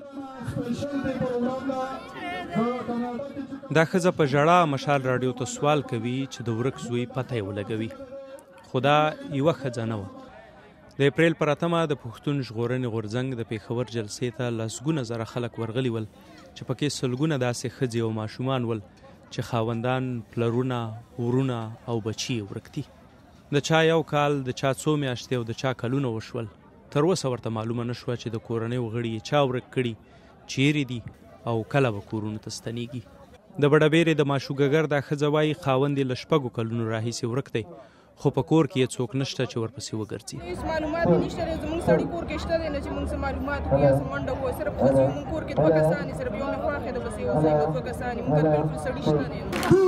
دا ښځه په ژړا مشال راډیو ته سوال کوي چې د ورک زوی پته یې ولګوي. خو دا یوه ښځه نه وه. د اپریل پر 8 د پښتون ژغورنې غورځنګ د پېښور جلسې ته لسګونه زره خلک ورغلي ول چې پکې سلګونه داسې ښځې او ماشومان ول چې خاوندان، پلرونه، ورونه او بچي یې ورک دي. د چا 1 کال، د چا 2 میاشتې او د چا کلونه وشول. تر اوسه ورته معلومه نه شوه چې د کورنۍ غړي یې چا ورک کړي، چیرې دي او کله به کورونو ته ستنېږي. د بډبېرې د ماشوګګر دا ښځه وایي خاوند یې له 6 کلونو راهیسې ورک دی، خو په کور کې یې څوک نشته چې ورپسې وګرځي. هیڅ معلومات نشته دی، زموږ سړي کور کې شته دی نه چې موږ څه معلومات وکړو یا څه منډه ووایو. صرف ښځې موږ کور کې 2 کسان یې، صرف یو نه خواښې ده، بس یو ځای به 2 کسان یې، موږ بالکل سړي شته دی.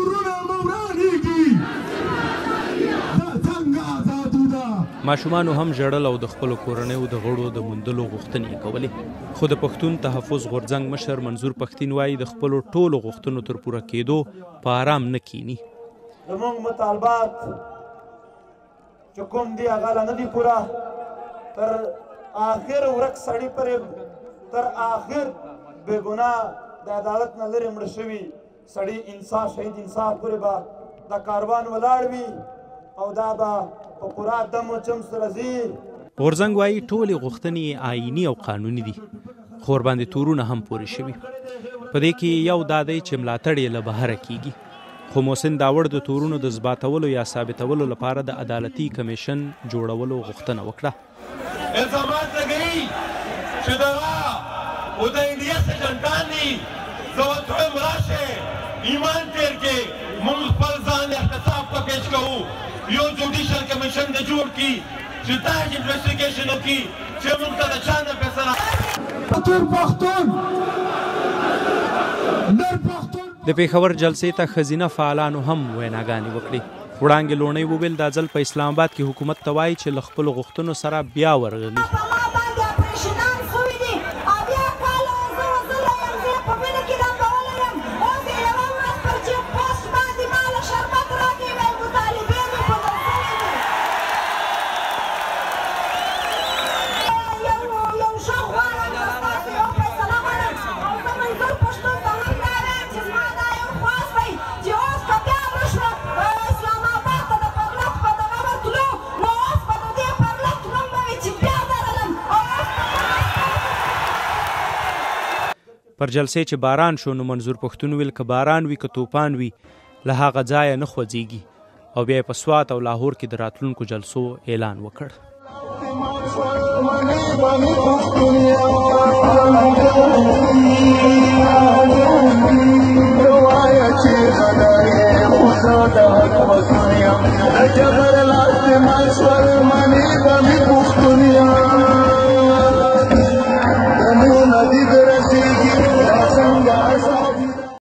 ماشومانو هم ژړل او د خپلو کورنیو د غړو د موندلو غوښتنې یې کولې. خو د پښتون تحفظ غورځنګ مشر منظور پښتین وایي د خپلو ټولو غوښتنو تر پوره کېدو په آرام نه کینی. زموږ مطالبات چې کوم دي هغه لا نه دي پوره. تر آخر ورک سړي پورې، تر آخر بېګناه د عدالت نه لرې مړه شوي سړي انصاف، شهید انصاف پورې به دا کاروان ولاړ وي او دا به په پوره دم و چم سره ځي. غورځنګ وایي ټولې غوښتنې آئیني او قانوني دي، خو ورباندې تورونه هم پورې شوي. په دې کې یو دا دی چې ملاتړ یې له بهره کیږي. خو محسن داوړ د تورونو د ثباتولو یا ثابتولو لپاره د عدالتي کمیشن جوړولو غوښتنه وکړه. الزامات لګوي چې دغه او د انډیا سجنټان دي، زه ورته راشه ایمان تیر کې موږ خپل ځان احتساب ته پیش کوو، یو جوډیشل کمیشن د جوړ کی چې دا انویسټیګیشن وکړي چې موږ ته د چا نه فیصله. د پېښور جلسې ته ښځینه فعالانو هم ویناګانې وکړې. وړانګې لوڼۍ وویل دا ځل په اسلام آباد کې حکومت ته وایي چې له خپلو غوښتنو سره بیا ورغلي. پر جلسې چې باران شو نو منظور پښتون ویل که باران وي که طوفان وي له هغه ځایه نه خوځېږي، او بیا یې په سوات او لاهور کې د راتلونکو جلسو اعلان وکړ. جبر لاس مشور منی بمی پختون